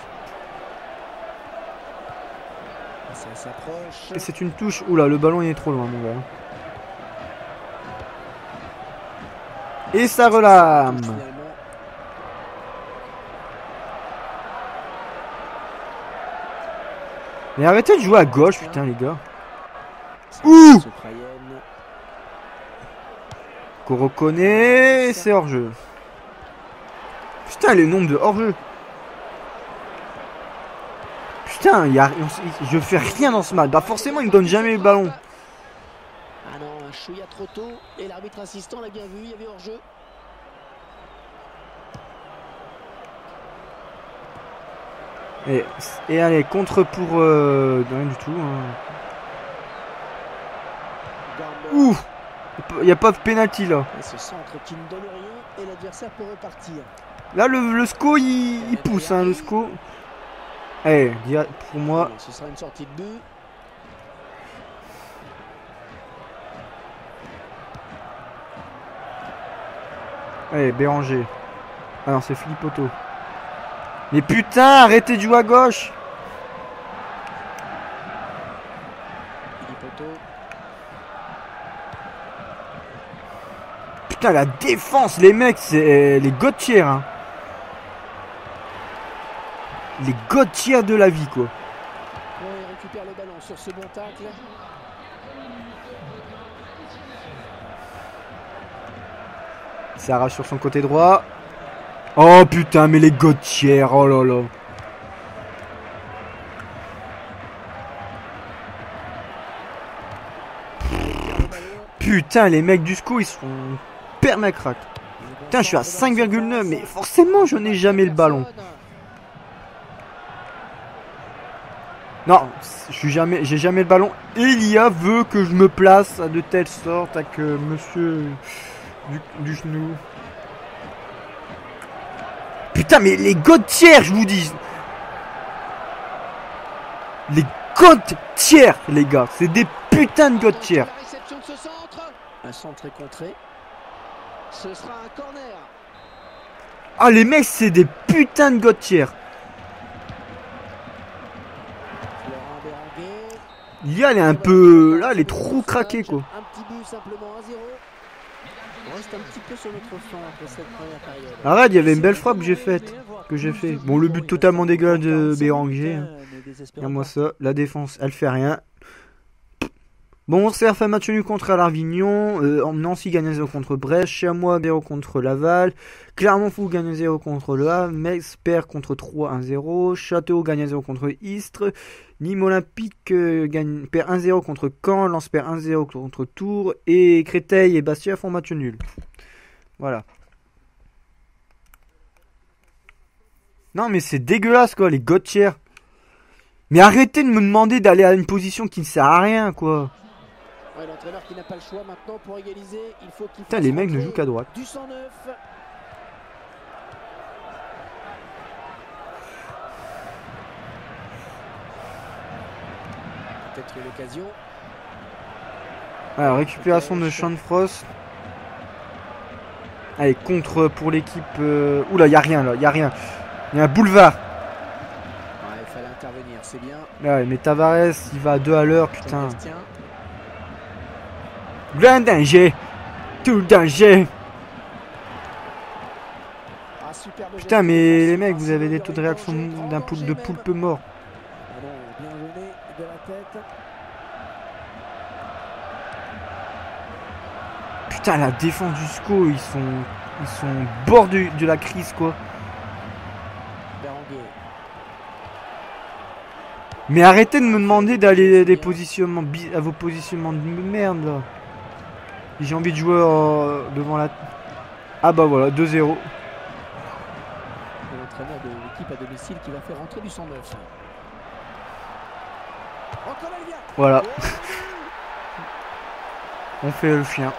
Ça s'approche. Et c'est une touche. Oula, le ballon il est trop loin, mon gars. Et ça relâme. Mais arrêtez de jouer à gauche, putain, les gars. Ouh, qu'on reconnaît, c'est hors-jeu. Putain, le nombre de hors-jeu. Putain, y a, je fais rien dans ce match. Bah forcément, il me donne jamais le ballon. Ah non, un chouïa trop tôt. Et l'arbitre assistant l'a bien vu, il y avait hors-jeu. Et, et allez, contre pour... Euh, rien du tout. Hein. Ouh, il n'y a pas de pénalty là. Et ce centre qui ne donne rien et l'adversaire peut repartir. Là, le, le SCO, il, il pousse, hein, le SCO. Eh, pour moi... Ce sera une sortie de but. Allez, Béranger. Ah non, c'est Philippe Otto. Mais putain, arrêtez de jouer à gauche. Philippe Otto. Putain, la défense, les mecs, c'est les Gauthier, hein. Les Gauthier de la vie, quoi. Ouais, il récupère le ballon sur ce bon tacle. Il s'arrache sur son côté droit. Oh putain, mais les Gauthier, oh là là. Putain, les mecs du SCO, ils sont permacrac. Putain, je suis à cinq virgule neuf, mais forcément, je n'ai jamais le ballon. Non, je suis jamais, j'ai jamais le ballon. Elia veut que je me place de telle sorte à que monsieur du, du genou. Putain, mais les Gauthier, je vous dis. Les Gauthier, les gars, c'est des putains de Gauthier. Un centre est contré. Ce sera un corner. Ah, les mecs, c'est des putains de Gauthier. L'I A, elle est un peu... Là, elle est trop craquée, quoi. Un petit but, simplement un zéro. On reste un petit peu sur notre flanc après cette première période. Arrête, il y avait une belle frappe que j'ai faite. Que j'ai fait. Bon, le but totalement dégueulasse de Béranger. Hein. Regarde-moi ça. La défense, elle fait rien. Bon, on s'est fait un match nul contre Alarvignon. Euh, Nancy gagne zéro contre Brest. Chamois zéro contre Laval. Clermont-Foot gagne zéro contre Le Havre. Metz perd contre trois un zéro. Château gagne zéro contre Istres. Nîmes Olympique euh, gagne, perd un zéro contre Caen. Lens perd un zéro contre Tours. Et Créteil et Bastia font match nul. Voilà. Non, mais c'est dégueulasse, quoi, les Gauthier. Mais arrêtez de me demander d'aller à une position qui ne sert à rien, quoi. Ouais, l'entraîneur qui n'a pas le choix maintenant pour égaliser, il faut qu'il... Putain, les mecs ne jouent qu'à droite. Du cent neuf. Peut-être l'occasion. Alors, récupération de Sean Frost. Allez, contre pour l'équipe... Euh... Oula, il n'y a rien, là, il n'y a rien. Il y a un boulevard. Ouais, il fallait intervenir, c'est bien. Ouais, mais Tavares, il va à deux à l'heure, putain. Glandin, j'ai... Tout danger. Ah, superbe Putain, geste mais défensif, les mecs, un vous avez des signe taux de réaction danger, d'un grand poulpe de danger poulpe même. mort. Ballon bien mené de la tête. Putain, la défense du S C O, ils sont, ils sont au bord de, de la crise, quoi. Berenguer. Mais arrêtez de me demander d'aller des positionnements bi- à vos positionnements de merde, là. J'ai envie de jouer euh, devant la... Ah bah voilà, deux zéro. L'entraîneur de l'équipe à domicile qui va faire rentrer du cent neuf. Encore elle vient. Voilà. On fait le chien.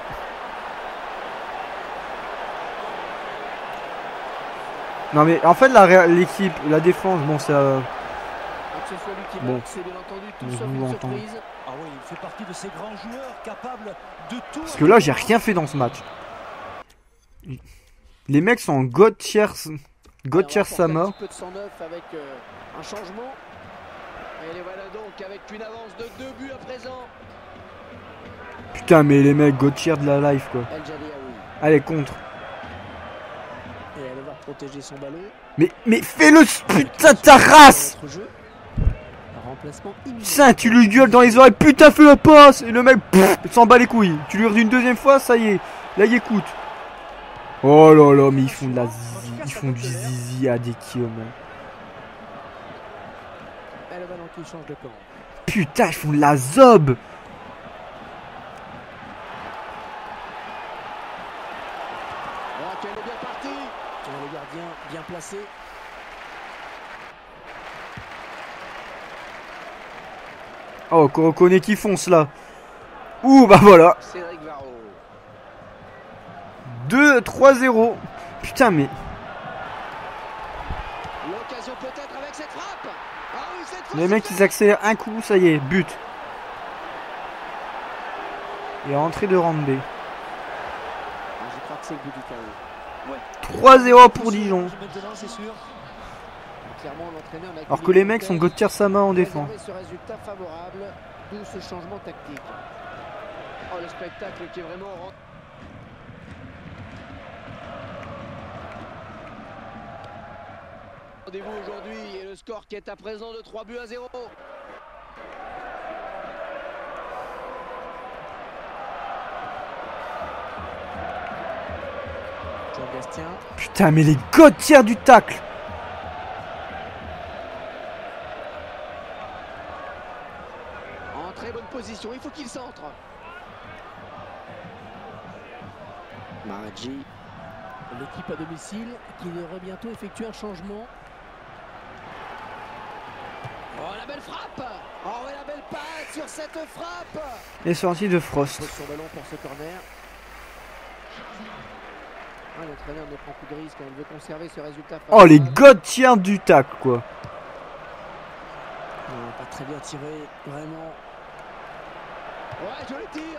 Non mais en fait la ré- l'équipe, la défense, bon ça... Que ce soit lui qui Bon. marque, c'est bien entendu tout Je sauf vous une entends. surprise. Ah oui, il fait partie de ces grands joueurs capables de tout. Parce que là j'ai rien fait dans ce match. Les mecs sont en God tiers... God tiers Sama. Un petit peu de cent neuf avec euh, un changement. Et les voilà donc avec une avance de deux buts à présent. Putain mais les mecs, God tiers de la life quoi. El Jadiaoui. Allez contre. Et elle va protéger son ballon. Mais, mais fais-le, putain ta race. Notre jeu. Un remplacement immédiat. Putain, tu lui gueules dans les oreilles, putain fais la passe. Et le mec, pff, il s'en bat les couilles. Tu lui redis une deuxième fois, ça y est. Là il écoute. Oh là là, mais ils font de la zizi. Ils font du zizi à des kilomètres. Et le ballon qui change de camp. Putain, ils font de la zob. Oh, qu'elle est bien partie. Et le gardien bien placé. Oh, qu'on reconnaît qui fonce là. Ouh, bah voilà. Cédric Varro. deux trois zéro. Putain, mais... L'occasion peut-être avec cette frappe. Ah oui, cette fois, Les mecs, ils accélèrent un coup, ça y est, but. Et entrée de Rambé. Ah, je crois que c'est le but du chaos. trois zéro pour Dijon. Maintenant, c'est sûr. Clairement, l'entraîneur n'a Alors que les mecs sont Gauthier Sama en défense. réservé ce résultat favorable, d'où ce changement tactique. Oh, le spectacle qui est vraiment rend- Rendez-vous aujourd'hui et le score qui est à présent de trois buts à zéro. Jean Bastien. Putain, mais les Gauthier du tacle. En très bonne position, il faut qu'il centre. Maradji. L'équipe à domicile qui devrait bientôt effectuer un changement. Oh la belle frappe. Oh et la belle patte sur cette frappe. Les sorties de Frost. Pose son ballon pour ce corner. Ah, l'entraîneur ne prend plus de risque, il veut conserver ce résultat. Oh, les Gauthier du tacle, quoi. Non, pas très bien tiré, vraiment. Ouais, joli tir.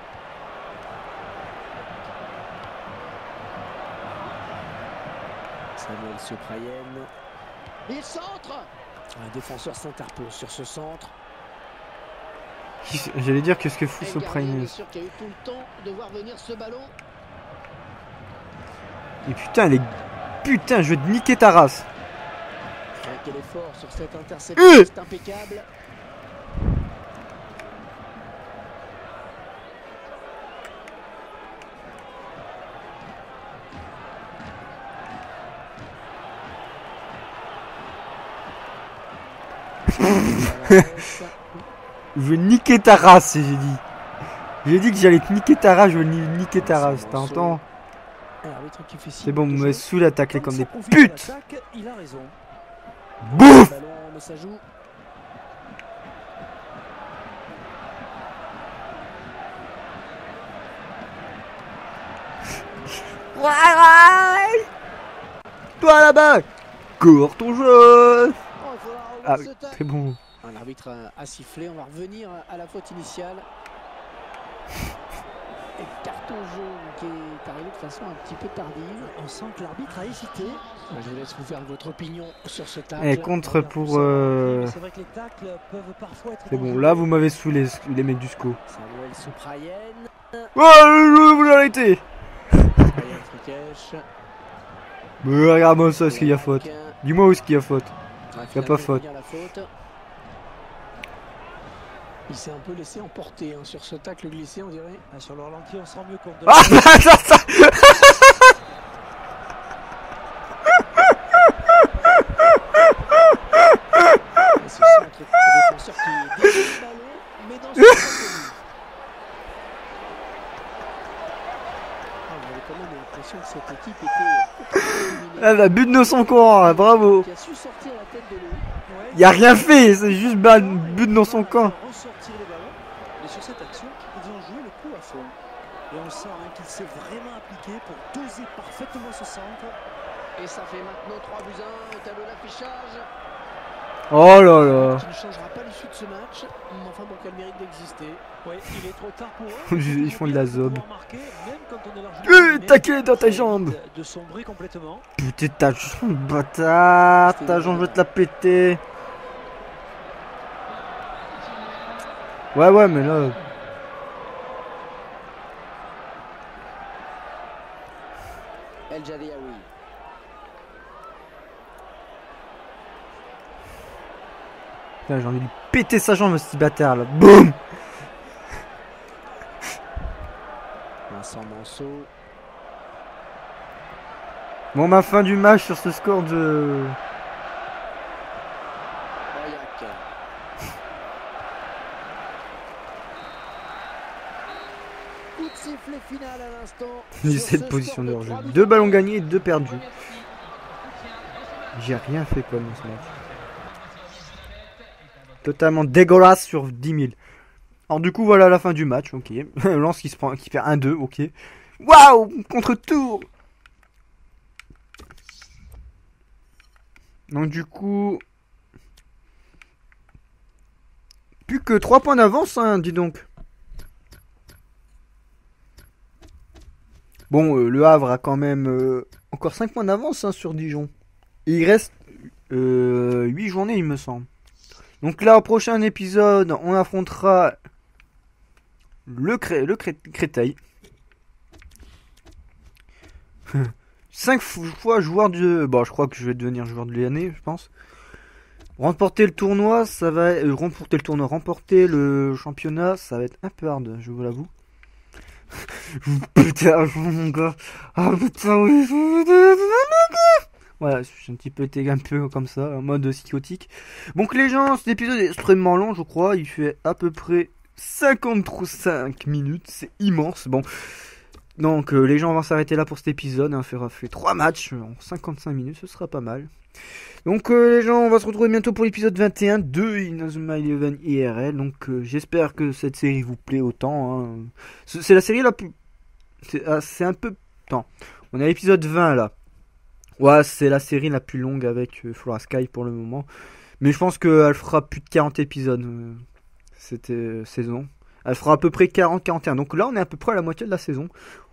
Samuel Soprayen. Il centre. Un défenseur s'interpose sur ce centre. J'allais dire qu'est-ce que fout Et ce le gardien, Prime. bien sûr, qui a eu tout le temps de voir venir ce ballon. Et putain, les... Putain, je vais te niquer ta race. Ah, quel effort sur cette interception, Euh c'est impeccable. Je vais niquer ta race, j'ai dit. J'ai dit que j'allais te niquer ta race, je vais ni- niquer ta race, t'entends? C'est bon, vous m'avez sous l'attaquer comme des putes. Il a raison. Bouf. Ballon, mais ça joue. Toi là-bas, cours ton jeu. Oh, il faudra revoir Ah ce oui, tacle. très bon. Un arbitre a, a sifflé, on va revenir à la faute initiale. Et carton jaune qui est arrivé de façon un petit peu tardive. On sent que l'arbitre a hésité. Je vous laisse vous faire votre opinion sur ce tacle. Et contre pour... Euh... C'est vrai que les tacles peuvent parfois être C'est bon, dangereux. là vous m'avez sous les, les mecs du S C O. Samuel Soprayen. Oh, je voulais arrêter. Ryan Frikesh. Mais regarde-moi ça, est-ce qu'il y a faute? Dis-moi où est-ce qu'il y a faute. Ouais, Il y a pas faute. la faute. Il s'est un peu laissé emporter hein, sur ce tacle glissé, on dirait. Ah, sur le ralenti, on se rend mieux compte de Ah bah ça, ça. Et ce centre de défenseur qui dévie le ballon, mais dans son propre Ah, on avait quand même l'impression que cette équipe était complètement éliminée. Ah bah but de son camp, hein, bravo. Qui a su sortir la tête de l'eau. Ouais, Il a rien fait, c'est juste bah, but dans son camp. ressortir les ballons. Et sur cette action, ils ont joué le coup à fond. Et on sent hein, qu'il s'est vraiment appliqué pour doser parfaitement ce centre. Et ça fait maintenant trois buts à un au tableau d'affichage. Oh là là. Qui ne changera pas l'issue de ce match. Mais enfin bon, quel mérite d'exister. Ouais, il est trop tard pour eux. Ils font de la zob. Marquer, même quand on est largement Euh, dominé, taquet dans ta ça jambe. évite de sombrer complètement. Putain, ta jambe, bâtard. Ta jambe, je vais te la péter. Ouais, ouais, mais là. El Jadiaoui. Putain, j'ai envie de lui péter sa jambe, ce petit bâtard là. Boum. Vincent Manceau. Bon, ma fin du match sur ce score de. Aurillac. Coup de sifflet final à l'instant. dix-sept Sur ce positions score de de hors-jeu. trois buts Deux à ballons un. gagnés et deux perdus. J'ai rien fait quoi dans ce match. Totalement dégueulasse sur dix mille. Alors du coup voilà la fin du match, ok. Lens qui se prend, qui perd un deux, ok. Waouh, contre Tours. Donc du coup, plus que trois points d'avance, hein, dis donc. Bon, euh, le Havre a quand même euh, encore cinq points d'avance hein, sur Dijon. Et il reste euh, huit journées, il me semble. Donc là, au prochain épisode, on affrontera le, Cré le Cré Créteil. cinq fois joueur de... Bon, je crois que je vais devenir joueur de l'année, je pense. Remporter le tournoi, ça va... Euh, remporter le tournoi, remporter le championnat, ça va être un peu hard, je vous l'avoue. Putain, mon gars. Ah putain, oui. Voilà, je suis un petit peu été un peu comme ça, en mode psychotique. Donc les gens, cet épisode est extrêmement long, je crois. Il fait à peu près cinquante-cinq minutes. C'est immense. Bon. Donc euh, les gens vont s'arrêter là pour cet épisode. Hein, faire fait trois matchs en cinquante-cinq minutes, ce sera pas mal. Donc euh, les gens, on va se retrouver bientôt pour l'épisode vingt et un de Inazuma Eleven I R L. Donc euh, j'espère que cette série vous plaît autant. Hein. C'est la série la plus... C'est ah, un peu... Attends, on est à l'épisode vingt là. Ouais, c'est la série la plus longue avec euh, Flora Sky pour le moment. Mais je pense qu'elle fera plus de quarante épisodes euh, cette euh, saison. Elle fera à peu près quarante à quarante et un. Donc là, on est à peu près à la moitié de la saison.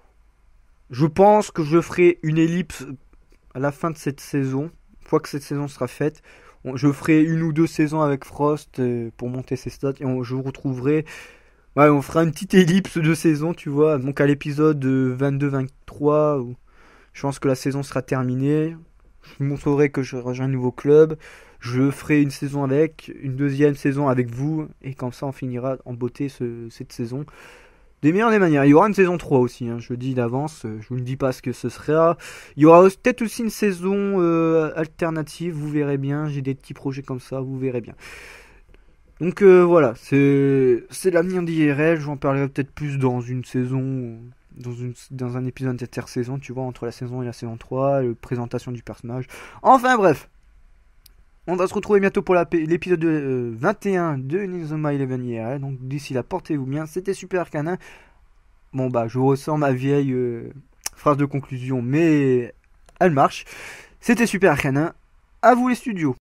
Je pense que je ferai une ellipse à la fin de cette saison. Une fois que cette saison sera faite, on, je ferai une ou deux saisons avec Frost euh, pour monter ses stats. Et on, je vous retrouverai... Ouais, on fera une petite ellipse de saison, tu vois. Donc à l'épisode vingt-deux vingt-trois... Où je pense que la saison sera terminée. Je vous montrerai que je rejoins un nouveau club. Je ferai une saison avec, une deuxième saison avec vous. Et comme ça, on finira en beauté ce, cette saison. Des meilleures des manières. Il y aura une saison trois aussi, hein, je le dis d'avance. Je vous ne dis pas ce que ce sera. Il y aura peut-être aussi une saison euh, alternative. Vous verrez bien. J'ai des petits projets comme ça. Vous verrez bien. Donc euh, voilà. C'est l'avenir d'I R L. Je vous en parlerai peut-être plus dans une saison... Dans, une, dans un épisode d'intersaison, tu vois, entre la saison et la saison trois, la présentation du personnage. Enfin bref, on va se retrouver bientôt pour l'épisode euh, vingt et un de Inazuma Eleven I R L. Donc d'ici là, portez-vous bien. C'était Super Canin. Bon bah, je ressens ma vieille euh, phrase de conclusion, mais elle marche. C'était Super Canin. À vous les studios.